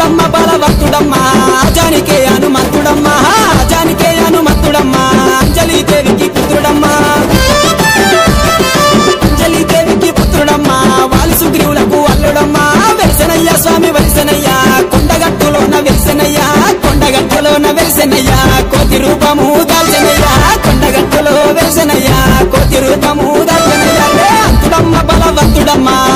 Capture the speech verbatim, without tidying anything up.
అంతుడమ్మ బలవంతుడమ్మ అజానికే హనుమంతుడమ్మ అజానికే హనుమంతుడమ్మ అంజలి దేవికి పుత్రుడమ్మ అంజలి దేవికి పుత్రుడమ్మ వాలి సుగ్రీవులకు అల్లుడమ్మ వెలిసెనయ్య స్వామి వెలిసెనయ్య కొండగట్టులోన వెలిసెనయ్య కొండగట్టులోన వెలిసెనయ్య కోతి రూపము దాల్చెనయ్య కొండగట్టులో వెలిసెనయ్య కోతి రూపము దాల్చెనయ్య అంతుడమ్మ బలవంతుడమ్మ